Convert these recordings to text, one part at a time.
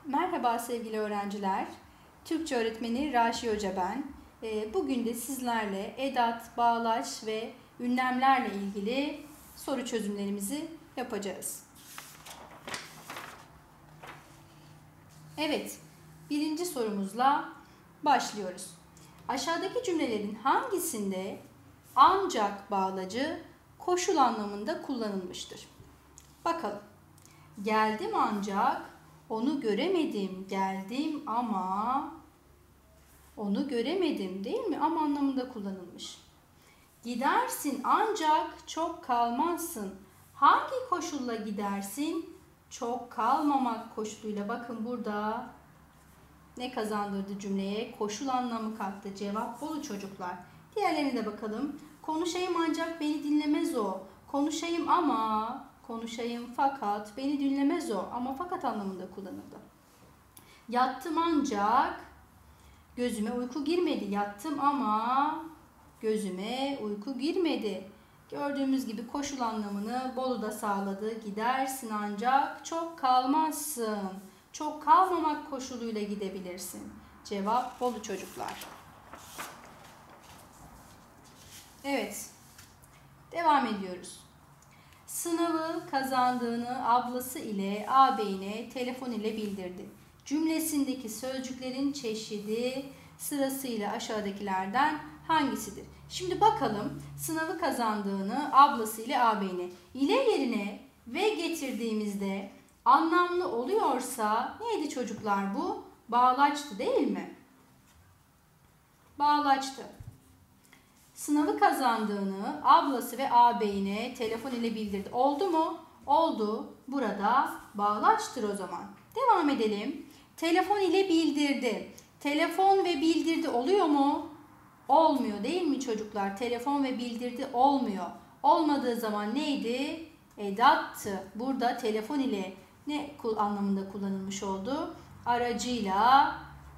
Merhaba sevgili öğrenciler. Türkçe öğretmeni Raşi Hoca ben. Bugün de sizlerle edat, bağlaç ve ünlemlerle ilgili soru çözümlerimizi yapacağız. Evet, birinci sorumuzla başlıyoruz. Aşağıdaki cümlelerin hangisinde ancak bağlacı koşul anlamında kullanılmıştır? Bakalım. Geldim ancak onu göremedim, geldim ama onu göremedim değil mi? Ama anlamında kullanılmış. Gidersin ancak çok kalmazsın. Hangi koşulla gidersin? Çok kalmamak koşuluyla. Bakın burada ne kazandırdı cümleye? Koşul anlamı kattı. Cevap Bolu çocuklar. Diğerlerine de bakalım. Konuşayım ancak beni dinlemez o. Konuşayım ama, konuşayım fakat beni dinlemez o. Ama fakat anlamında kullanıldı. Yattım ancak gözüme uyku girmedi. Yattım ama gözüme uyku girmedi. Gördüğümüz gibi koşul anlamını Bolu'da sağladı. Gidersin ancak çok kalmazsın. Çok kalmamak koşuluyla gidebilirsin. Cevap Bolu çocuklar. Evet. Devam ediyoruz. Sınavı kazandığını ablası ile ağabeyine telefon ile bildirdi. Cümlesindeki sözcüklerin çeşidi sırasıyla aşağıdakilerden hangisidir? Şimdi bakalım sınavı kazandığını ablası ile ağabeyine ile yerine ve getirdiğimizde anlamlı oluyorsa neydi çocuklar bu? Bağlaçtı değil mi? Bağlaçtı. Sınavı kazandığını ablası ve ağabeyine telefon ile bildirdi. Oldu mu? Oldu. Burada bağlaçtır o zaman. Devam edelim. Telefon ile bildirdi. Telefon ve bildirdi oluyor mu? Olmuyor değil mi çocuklar? Telefon ve bildirdi olmuyor. Olmadığı zaman neydi? Edattı. Burada telefon ile ne anlamında kullanılmış oldu? Aracıyla,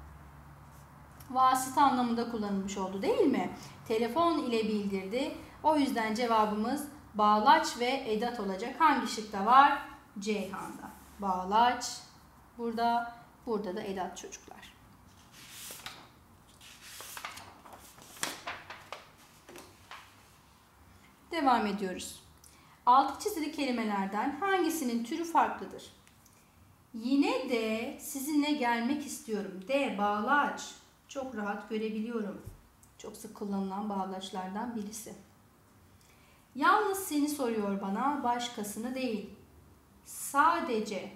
vasıta anlamında kullanılmış oldu değil mi? Telefon ile bildirdi. O yüzden cevabımız bağlaç ve edat olacak. Hangi şıkta var? Ceyhan'da. Bağlaç burada, burada da edat çocuklar. Devam ediyoruz. Altı çizili kelimelerden hangisinin türü farklıdır? Yine de sizinle gelmek istiyorum. D. Bağlaç. Çok rahat görebiliyorum. Çok sık kullanılan bağlaçlardan birisi. Yalnız seni soruyor bana, başkasını değil. Sadece.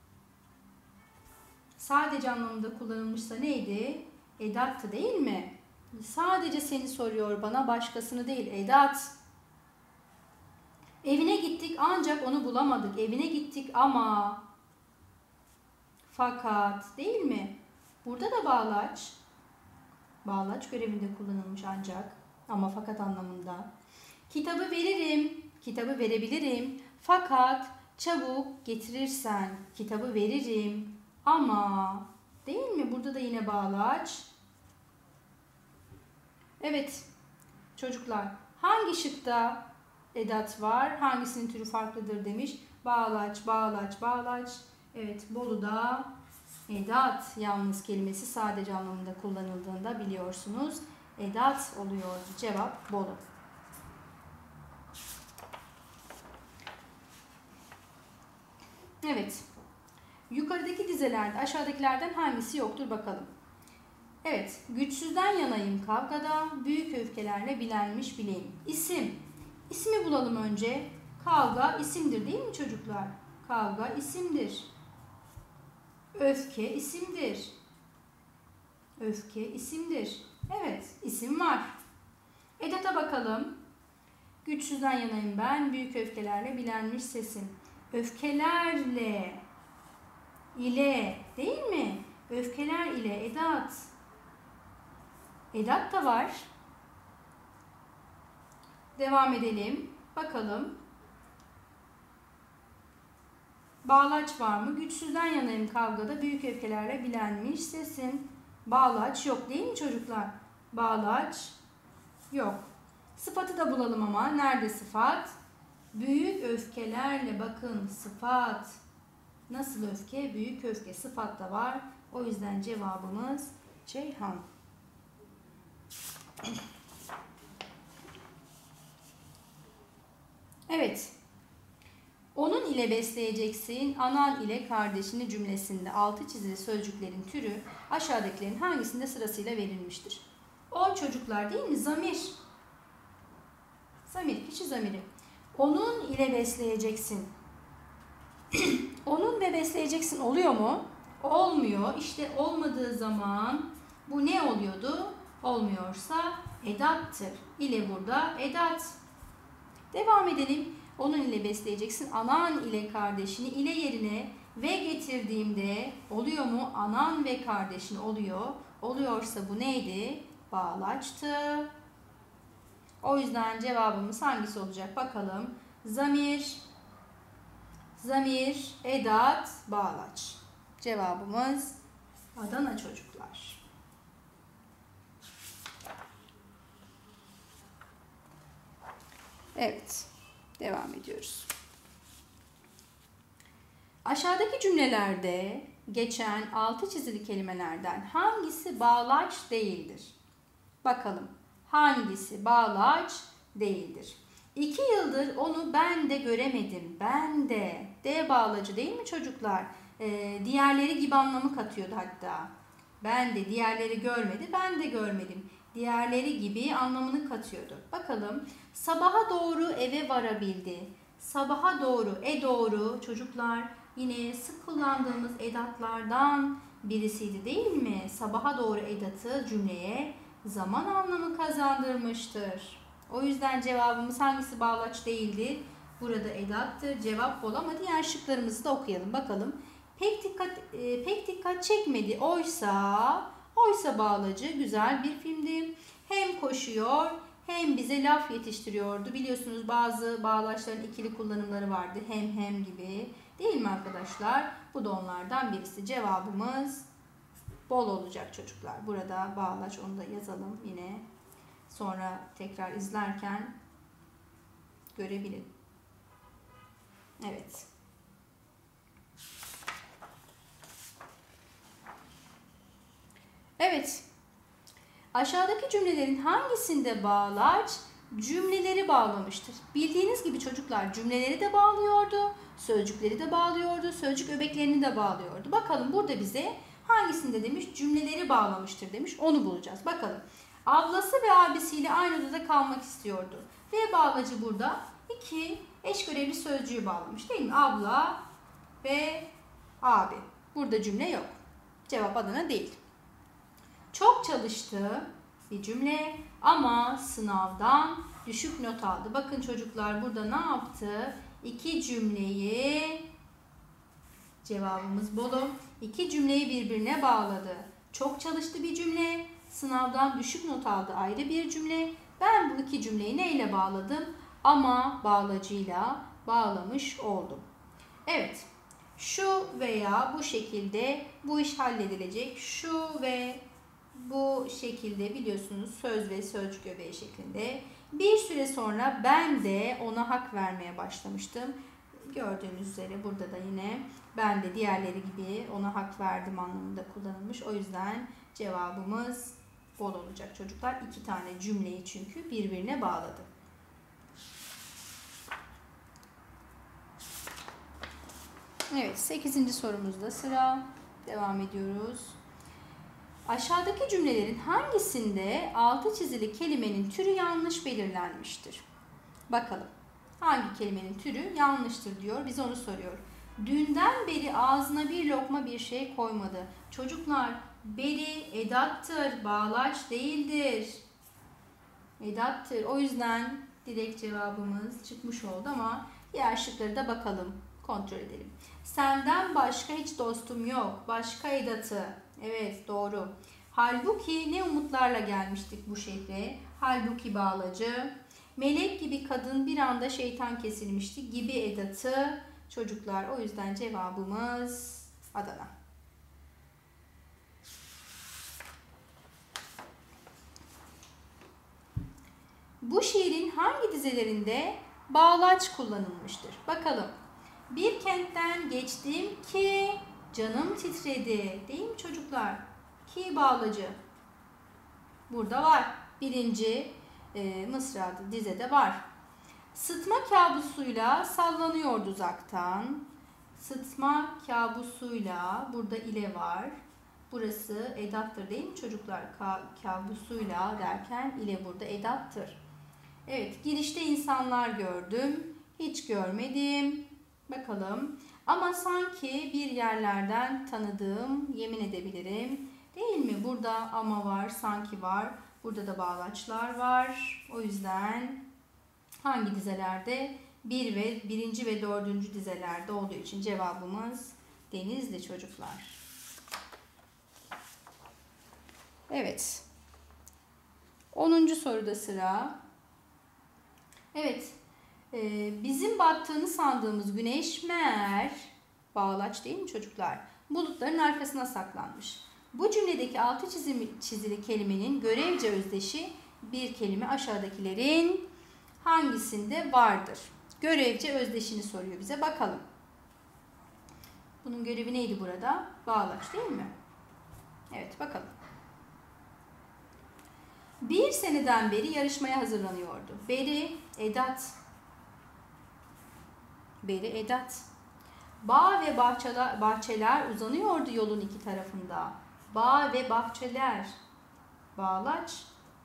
Sadece anlamında kullanılmışsa neydi? Edattı değil mi? Sadece seni soruyor bana, başkasını değil. Edat. Evine gittik ancak onu bulamadık. Evine gittik ama, fakat değil mi? Burada da bağlaç. Bağlaç görevinde kullanılmış ancak ama fakat anlamında. Kitabı veririm, kitabı verebilirim fakat çabuk getirirsen kitabı veririm ama değil mi? Burada da yine bağlaç. Evet çocuklar hangi şıkta edat var? Hangisinin türü farklıdır demiş. Bağlaç, bağlaç, bağlaç. Evet Bolu'da edat yalnız kelimesi sadece anlamında kullanıldığında biliyorsunuz. Edat oluyor. Cevap Bolu. Evet. Yukarıdaki dizelerde aşağıdakilerden hangisi yoktur bakalım. Evet. Güçsüzden yanayım kavgada, büyük öfkelerle bilenmiş bileyim. İsim. İsmi bulalım önce. Kavga isimdir değil mi çocuklar? Kavga isimdir. Öfke isimdir. Öfke isimdir. Evet, isim var. Edata bakalım. Güçsüzden yanayım ben, büyük öfkelerle bilenmiş sesim. Öfkelerle, ile değil mi? Öfkeler ile edat. Edat da var. Devam edelim. Bakalım. Bağlaç var mı? Güçsüzden yanayım kavgada, büyük öfkelerle bilenmiş sesim. Bağlaç yok değil mi çocuklar? Bağlaç yok. Sıfatı da bulalım ama. Nerede sıfat? Büyük öfkelerle bakın sıfat. Nasıl öfke? Büyük öfke sıfat da var. O yüzden cevabımız Ceyhan. Evet. Onun ile besleyeceksin, anan ile kardeşini cümlesinde altı çizili sözcüklerin türü aşağıdakilerin hangisinde sırasıyla verilmiştir? O çocuklar değil mi? Zamir. Zamir, kişi zamiri. Onun ile besleyeceksin. Onun ve besleyeceksin oluyor mu? Olmuyor. İşte olmadığı zaman bu ne oluyordu? Olmuyorsa edattır. İle burada edat. Devam edelim. Onun ile besleyeceksin. Anan ile kardeşini ile yerine ve getirdiğimde oluyor mu? Anan ve kardeşin oluyor. Oluyorsa bu neydi? Bağlaçtı. O yüzden cevabımız hangisi olacak? Bakalım. Zamir, zamir, edat, bağlaç. Cevabımız Adana çocuklar. Evet. Devam ediyoruz. Aşağıdaki cümlelerde geçen altı çizili kelimelerden hangisi bağlaç değildir? Bakalım. Hangisi bağlaç değildir? 2 yıldır onu ben de göremedim. Ben de. D bağlacı değil mi çocuklar? Diğerleri gibi anlamı katıyordu hatta. Ben de, diğerleri görmedi. Ben de görmedim. Diğerleri gibi anlamını katıyordu. Bakalım. Sabaha doğru eve varabildi. Sabaha doğru, doğru çocuklar yine sık kullandığımız edatlardan birisiydi değil mi? Sabaha doğru edatı cümleye zaman anlamı kazandırmıştır. O yüzden cevabımız hangisi bağlaç değildi? Burada edattır. Cevap bol ama diğer şıklarımızı da okuyalım bakalım. Pek dikkat çekmedi. Oysa bağlacı güzel bir filmdi. Hem koşuyor hem bize laf yetiştiriyordu. Biliyorsunuz bazı bağlaçların ikili kullanımları vardı. Hem gibi. Değil mi arkadaşlar? Bu da onlardan birisi. Cevabımız bol olacak çocuklar. Burada bağlaç, onu da yazalım yine. Sonra tekrar izlerken görebilin. Evet. Evet. Aşağıdaki cümlelerin hangisinde bağlaç cümleleri bağlamıştır? Bildiğiniz gibi çocuklar cümleleri de bağlıyordu, sözcükleri de bağlıyordu, sözcük öbeklerini de bağlıyordu. Bakalım burada bize hangisinde demiş? Cümleleri bağlamıştır demiş. Onu bulacağız. Bakalım. Ablası ve abisiyle aynı odada kalmak istiyordu. Ve bağlacı burada iki eş görevli sözcüğü bağlamış değil mi? Abla ve abi. Burada cümle yok. Cevap Adana değil. Çok çalıştı bir cümle ama sınavdan düşük not aldı. Bakın çocuklar burada ne yaptı? İki cümleyi, cevabımız Bolu, İki cümleyi birbirine bağladı. Çok çalıştı bir cümle, sınavdan düşük not aldı ayrı bir cümle. Ben bu iki cümleyi neyle bağladım? Ama bağlacıyla bağlamış oldum. Evet, şu veya bu şekilde bu iş halledilecek. Şu ve bu şekilde biliyorsunuz söz ve sözcük öbeği şeklinde. Bir süre sonra ben de ona hak vermeye başlamıştım. Gördüğünüz üzere burada da yine ben de diğerleri gibi ona hak verdim anlamında kullanılmış. O yüzden cevabımız bol olacak çocuklar. İki tane cümleyi çünkü birbirine bağladı. Evet, 8. sorumuzda sıra. Devam ediyoruz. Aşağıdaki cümlelerin hangisinde altı çizili kelimenin türü yanlış belirlenmiştir? Bakalım. Hangi kelimenin türü yanlıştır diyor. Bize onu soruyor. Dünden beri ağzına bir lokma bir şey koymadı. Çocuklar, beri edattır, bağlaç değildir. Edattır. O yüzden direkt cevabımız çıkmış oldu ama diğer şıkları da bakalım. Kontrol edelim. Senden başka hiç dostum yok. Başka edatı. Evet, doğru. Halbuki ne umutlarla gelmiştik bu şehre. Halbuki bağlacı. Melek gibi kadın bir anda şeytan kesilmişti gibi edatı. Çocuklar, o yüzden cevabımız Adana. Bu şiirin hangi dizelerinde bağlaç kullanılmıştır? Bakalım. Bir kentten geçtim ki canım titredi. Değil mi çocuklar? Ki bağlacı. Burada var. Birinci mısrada, dizede var. Sıtma kabusuyla sallanıyordu uzaktan. Sıtma kabusuyla, burada ile var. Burası edattır değil mi çocuklar? Kabusuyla derken ile burada edattır. Evet, girişte insanlar gördüm. Hiç görmedim. Bakalım. Ama sanki bir yerlerden tanıdığım, yemin edebilirim. Değil mi? Burada ama var, sanki var. Burada da bağlaçlar var. O yüzden hangi dizelerde? Birinci ve dördüncü dizelerde olduğu için cevabımız Denizli çocuklar. Evet. 10. soruda sıra. Evet. Bizim battığını sandığımız güneş meğer bağlaç değil mi çocuklar? Bulutların arkasına saklanmış. Bu cümledeki altı çizili kelimenin görevce özdeşi bir kelime aşağıdakilerin hangisinde vardır? Görevce özdeşini soruyor bize. Bakalım. Bunun görevi neydi burada? Bağlaç değil mi? Evet, bakalım. Bir seneden beri yarışmaya hazırlanıyordu. Beri, edat. Beri, edat. Bağ ve bahçeler uzanıyordu yolun iki tarafında. Bağ ve bahçeler. Bağlaç.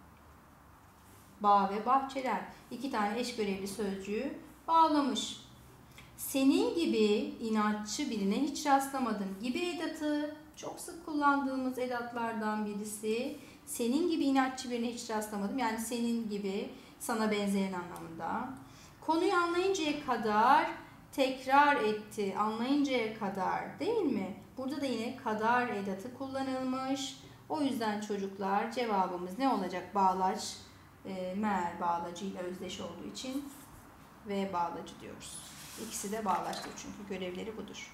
Bağ ve bahçeler. İki tane eş görevli sözcüğü bağlamış. Senin gibi inatçı birine hiç rastlamadım. Gibi edatı çok sık kullandığımız edatlardan birisi. Senin gibi inatçı birine hiç rastlamadım. Yani senin gibi, sana benzeyen anlamında. Konuyu anlayıncaya kadar tekrar etti. Anlayıncaya kadar değil mi? Burada da yine kadar edatı kullanılmış. O yüzden çocuklar cevabımız ne olacak? Bağlaç, meğer bağlacıyla özdeş olduğu için ve bağlacı diyoruz. İkisi de bağlaçtır çünkü görevleri budur.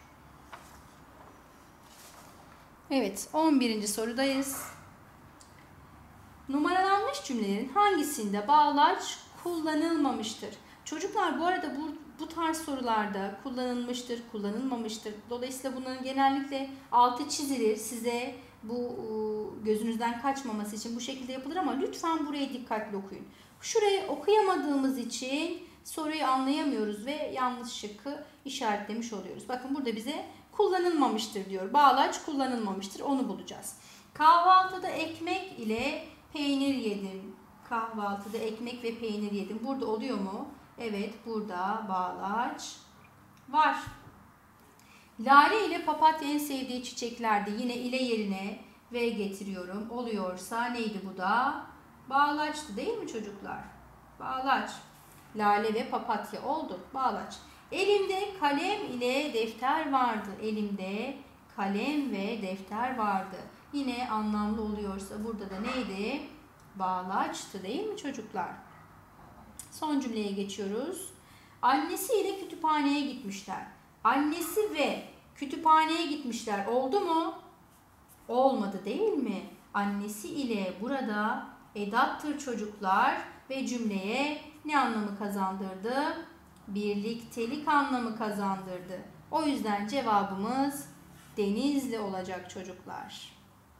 Evet, 11. sorudayız. Numaralanmış cümlelerin hangisinde bağlaç kullanılmamıştır? Çocuklar bu arada bu tarz sorularda kullanılmıştır, kullanılmamıştır. Dolayısıyla bunların genellikle altı çizilir. Size bu gözünüzden kaçmaması için bu şekilde yapılır ama lütfen burayı dikkatli okuyun. Şurayı okuyamadığımız için soruyu anlayamıyoruz ve yanlış şıkkı işaretlemiş oluyoruz. Bakın burada bize kullanılmamıştır diyor. Bağlaç kullanılmamıştır. Onu bulacağız. Kahvaltıda ekmek ile peynir yedim. Kahvaltıda ekmek ve peynir yedim. Burada oluyor mu? Evet, burada bağlaç var. Lale ile papatya en sevdiği çiçeklerdi. Yine ile yerine ve getiriyorum. Oluyorsa neydi bu da? Bağlaçtı değil mi çocuklar? Bağlaç. Lale ve papatya oldu. Bağlaç. Elimde kalem ile defter vardı. Elimde kalem ve defter vardı. Yine anlamlı oluyorsa burada da neydi? Bağlaçtı değil mi çocuklar? Son cümleye geçiyoruz. Annesi ile kütüphaneye gitmişler. Annesi ve kütüphaneye gitmişler. Oldu mu? Olmadı değil mi? Annesi ile burada edattır çocuklar ve cümleye ne anlamı kazandırdı? Birliktelik anlamı kazandırdı. O yüzden cevabımız Denizli olacak çocuklar.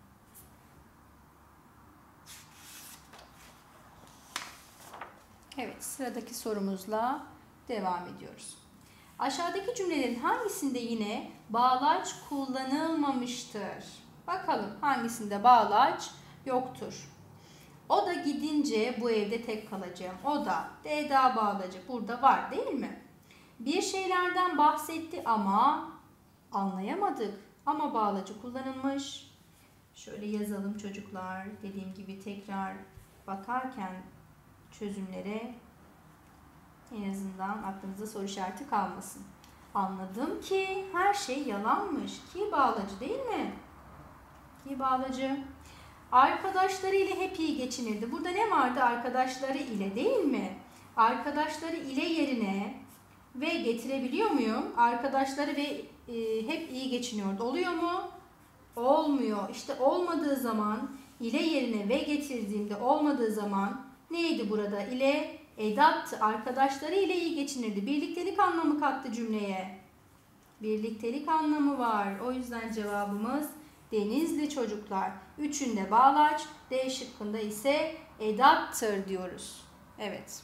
Evet, sıradaki sorumuzla devam ediyoruz. Aşağıdaki cümlelerin hangisinde yine bağlaç kullanılmamıştır? Bakalım hangisinde bağlaç yoktur? O da gidince bu evde tek kalacağım. O da D'da bağlacı burada var değil mi? Bir şeylerden bahsetti ama anlayamadık. Ama bağlacı kullanılmış. Şöyle yazalım çocuklar. Dediğim gibi tekrar bakarken çözümlere en azından aklınıza soru işareti kalmasın. Anladım ki her şey yalanmış. Ki bağlacı değil mi? Ki bağlacı. Arkadaşları ile hep iyi geçinirdi. Burada ne vardı? Arkadaşları ile değil mi? Arkadaşları ile yerine ve getirebiliyor muyum? Arkadaşları ve hep iyi geçiniyordu. Oluyor mu? Olmuyor. İşte olmadığı zaman ile yerine ve getirdiğimde olmadığı zaman neydi burada? İle edattı. Arkadaşları ile iyi geçinirdi. Birliktelik anlamı kattı cümleye. birliktelik anlamı var. O yüzden cevabımız Denizli çocuklar. Üçünde bağlaç, D şıkkında ise edattır diyoruz. Evet.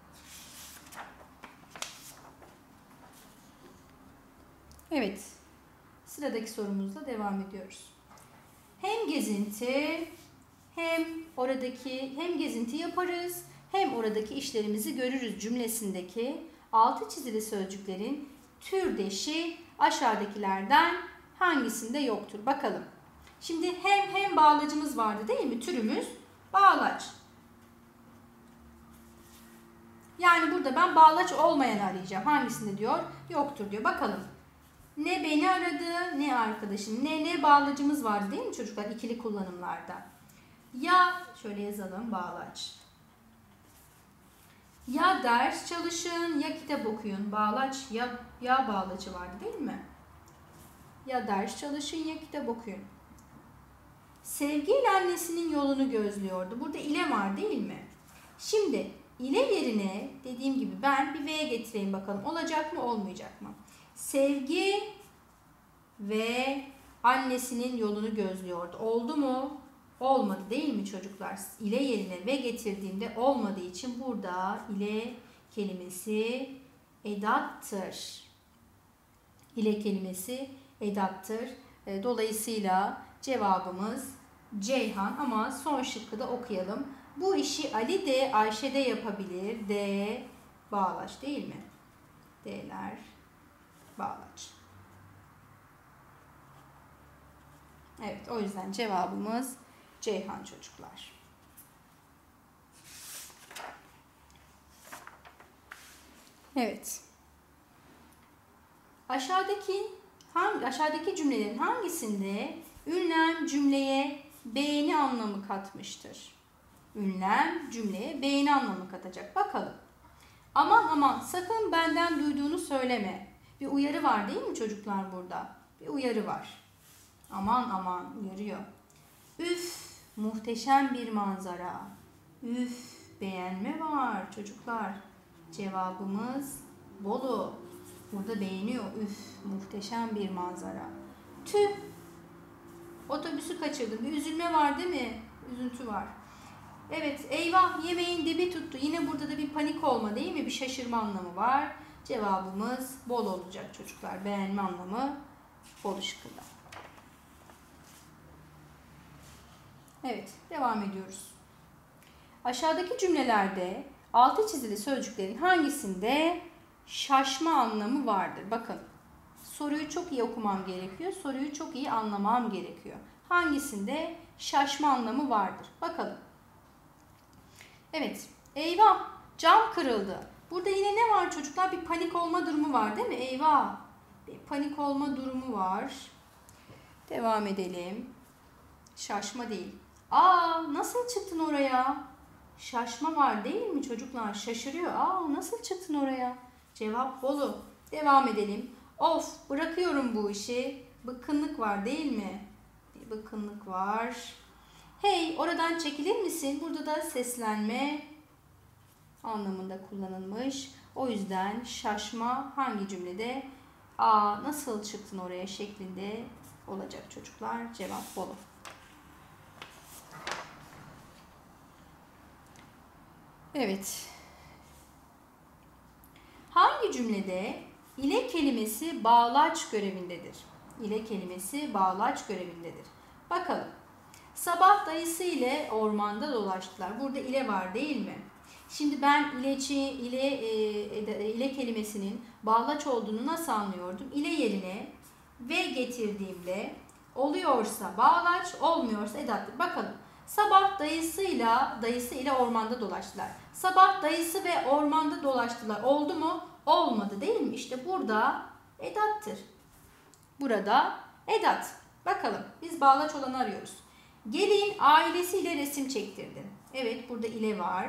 Evet. Sıradaki sorumuzla devam ediyoruz. Hem gezinti yaparız, hem oradaki işlerimizi görürüz cümlesindeki altı çizili sözcüklerin türdeşi aşağıdakilerden hangisinde yoktur? Bakalım. Şimdi hem bağlacımız vardı değil mi? Türümüz bağlaç. Yani burada ben bağlaç olmayan arayacağım. Hangisinde diyor? Yoktur diyor. Bakalım. Ne beni aradı, ne arkadaşım, ne bağlacımız vardı değil mi çocuklar ikili kullanımlarda? Ya, şöyle yazalım bağlaç. Ya ders çalışın, ya kitap okuyun. Bağlaç, ya bağlacı vardı değil mi? Ya ders çalışın, ya kitap okuyun. Sevgiyle annesinin yolunu gözlüyordu. Burada ile var değil mi? Şimdi ile yerine dediğim gibi ben bir V getireyim bakalım. Olacak mı, olmayacak mı? Sevgi ve annesinin yolunu gözlüyordu. Oldu mu? Olmadı değil mi çocuklar? İle yerine ve getirdiğimde olmadığı için burada ile kelimesi edattır. İle kelimesi edattır. Dolayısıyla cevabımız Ceyhan ama son şıkkı da okuyalım. Bu işi Ali de Ayşe de yapabilir. D bağlaç değil mi? D'ler bağlaç. Evet, o yüzden cevabımız Ceyhan çocuklar. Evet. Aşağıdaki cümlelerin hangisinde ünlem cümleye beğeni anlamı katmıştır? Ünlem cümleye beğeni anlamı katacak. Bakalım. Aman sakın benden duyduğunu söyleme. Bir uyarı var değil mi çocuklar burada? Bir uyarı var. Aman uyarıyor. Üf, muhteşem bir manzara. Üf, beğenme var çocuklar. Cevabımız Bolu. Burada beğeniyor. Üf, muhteşem bir manzara. Tüh, otobüsü kaçırdım. Bir üzülme var değil mi? Üzüntü var. Evet, eyvah yemeğin dibi tuttu. Yine burada da bir panik olma değil mi? Bir şaşırma anlamı var. Cevabımız bol olacak çocuklar. Beğenme anlamı Bolu şıkkında. Evet, devam ediyoruz. Aşağıdaki cümlelerde altı çizili sözcüklerin hangisinde şaşma anlamı vardır? Bakın, soruyu çok iyi okumam gerekiyor. Soruyu çok iyi anlamam gerekiyor. Hangisinde şaşma anlamı vardır? Bakalım. Evet, eyvah cam kırıldı. Burada yine ne var çocuklar? Bir panik olma durumu var değil mi? Eyvah, bir panik olma durumu var. Devam edelim. Şaşma değil. Nasıl çıktın oraya? Şaşma var değil mi çocuklar? Şaşırıyor. Nasıl çıktın oraya? Cevap Bolu. Devam edelim. Of, bırakıyorum bu işi. Bıkkınlık var değil mi? Bir bıkkınlık var. Hey, oradan çekilir misin? Burada da seslenme anlamında kullanılmış. O yüzden şaşma hangi cümlede? Nasıl çıktın oraya şeklinde olacak çocuklar. Cevap Bolu. Evet. Hangi cümlede ile kelimesi bağlaç görevindedir? İle kelimesi bağlaç görevindedir. Bakalım. Sabah dayısı ile ormanda dolaştılar. Burada ile var değil mi? Şimdi ben ile kelimesinin bağlaç olduğunu nasıl anlıyordum? İle yerine ve getirdiğimde oluyorsa bağlaç, olmuyorsa edattır. Bakalım. Sabah dayısı ile ormanda dolaştılar. Sabah dayısı ve ormanda dolaştılar. Oldu mu? Olmadı değil mi? İşte burada edattır. Burada edat. Bakalım biz bağlaç olanı arıyoruz. Gelin ailesiyle resim çektirdi. Evet, burada ile var.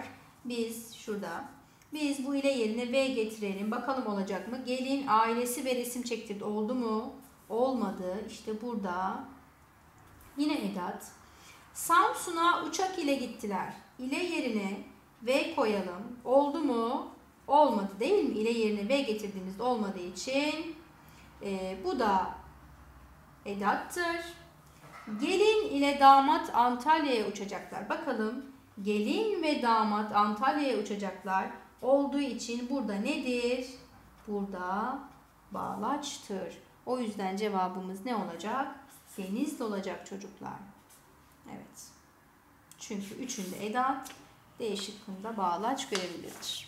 Biz bu ile yerine ve getirelim. Bakalım olacak mı? Gelin ailesi ve resim çektirdi. Oldu mu? Olmadı. İşte burada yine edat. Samsun'a uçak ile gittiler. İle yerine ve koyalım. Oldu mu? Olmadı değil mi? İle yerine ve getirdiğimizde olmadığı için Bu da edattır. Gelin ile damat Antalya'ya uçacaklar. Bakalım, gelin ve damat Antalya'ya uçacaklar olduğu için burada nedir? Burada bağlaçtır. O yüzden cevabımız ne olacak? Denizli olacak çocuklar. Evet. Çünkü üçünde edat, D şıkkında bağlaç görevlidir.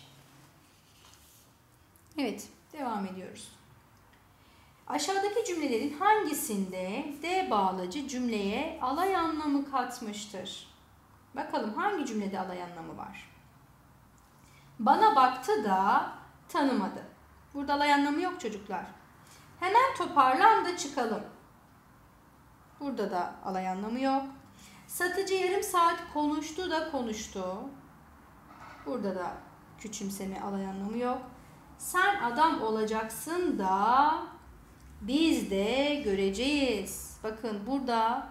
Evet, devam ediyoruz. Aşağıdaki cümlelerin hangisinde D bağlacı cümleye alay anlamı katmıştır? Bakalım hangi cümlede alay anlamı var? Bana baktı da tanımadı. Burada alay anlamı yok çocuklar. Hemen toparlan da çıkalım. Burada da alay anlamı yok. Satıcı yarım saat konuştu da konuştu. Burada da küçümseme, alay anlamı yok. Sen adam olacaksın da biz de göreceğiz. Bakın burada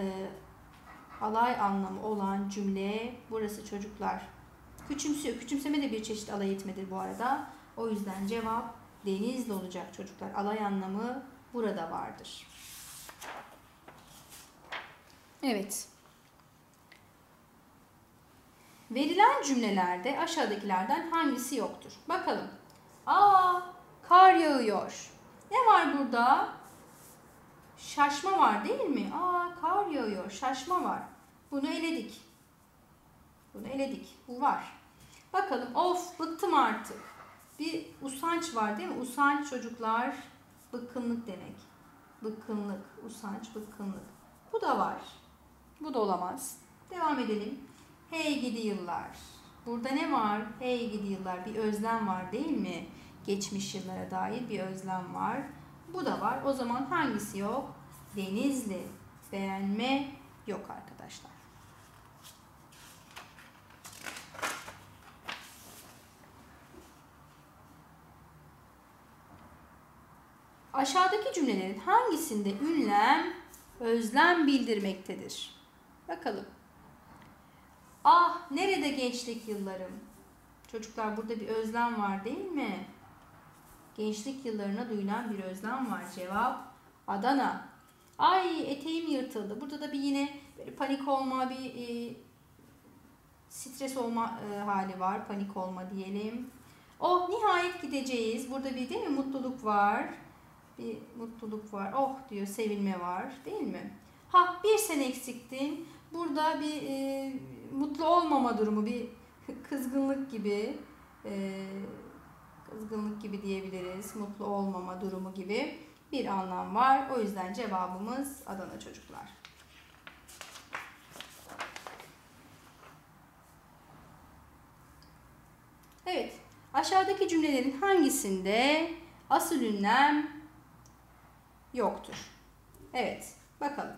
alay anlamı olan cümle burası çocuklar. Küçümsüyor. Küçümseme de bir çeşit alay etmedir bu arada. O yüzden cevap Denizli olacak çocuklar. Alay anlamı burada vardır. Evet. Verilen cümlelerde aşağıdakilerden hangisi yoktur? Bakalım. Kar yağıyor. Ne var burada? Şaşma var değil mi? Kar yağıyor. Şaşma var. Bunu eledik. Bunu eledik. Bu var. Bakalım. Of, bıktım artık. Bir usanç var değil mi? Usanç çocuklar bıkkınlık demek. Bıkkınlık, usanç, bıkkınlık. Bu da var. Bu da olamaz. Devam edelim. Hey gidi yıllar. Burada ne var? Hey gidi yıllar. Bir özlem var değil mi? Geçmiş yıllara dair bir özlem var. Bu da var. O zaman hangisi yok? Denizli. Beğenme yok arkadaşlar. Aşağıdaki cümlelerin hangisinde ünlem özlem bildirmektedir? Bakalım. Nerede gençlik yıllarım? Çocuklar burada bir özlem var değil mi? Gençlik yıllarına duyulan bir özlem var. Cevap Adana. Ay, eteğim yırtıldı. Burada da bir yine böyle panik olma, bir stres olma hali var. Panik olma diyelim. Nihayet gideceğiz. Burada bir değil mi mutluluk var. Bir mutluluk var. Diyor, sevinme var. Değil mi? Bir sen eksiktin. Burada bir mutlu olmama durumu, bir kızgınlık gibi, diyebiliriz. Mutlu olmama durumu gibi bir anlam var. O yüzden cevabımız Adana çocuklar. Evet. Aşağıdaki cümlelerin hangisinde asıl ünlem yoktur? Evet. Bakalım.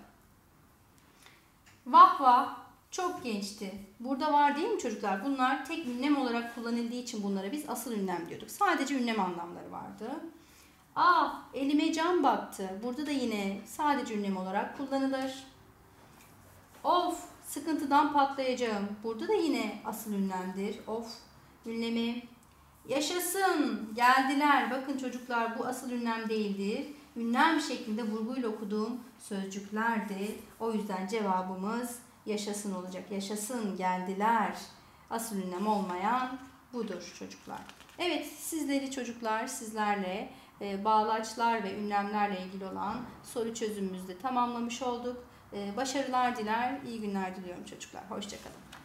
Vah vah, çok gençti. Burada var değil mi çocuklar? Bunlar tek ünlem olarak kullanıldığı için bunlara biz asıl ünlem diyorduk. Sadece ünlem anlamları vardı. Elime cam battı. Burada da yine sadece ünlem olarak kullanılır. Of, sıkıntıdan patlayacağım. Burada da yine asıl ünlemdir. Of ünlemi. Yaşasın, geldiler. Bakın çocuklar, bu asıl ünlem değildir. Ünlem şeklinde vurguyla okuduğum sözcüklerdi. O yüzden cevabımız yaşasın olacak. Yaşasın, geldiler. Asıl ünlem olmayan budur çocuklar. Evet, sizlerle bağlaçlar ve ünlemlerle ilgili olan soru çözümümüzü de tamamlamış olduk. Başarılar diler, iyi günler diliyorum çocuklar. Hoşça kalın.